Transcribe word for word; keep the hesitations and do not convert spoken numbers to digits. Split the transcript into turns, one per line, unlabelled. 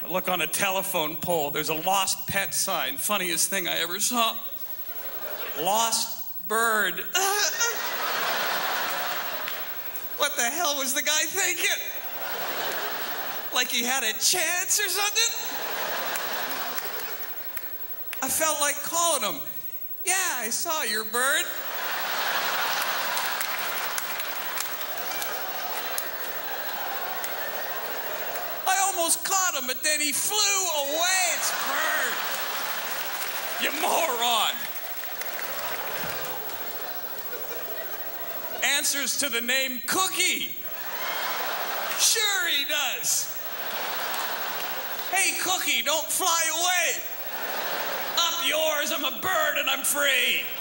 I look on a telephone pole. There's a lost pet sign. Funniest thing I ever saw. Lost bird. What the hell was the guy thinking? Like he had a chance or something? I felt like calling him. Yeah, I saw your bird. I almost caught him, but then he flew away. It's a bird. You moron. Answers to the name Cookie. Sure he does. Hey, Cookie, don't fly away. Up yours, I'm a bird and I'm free.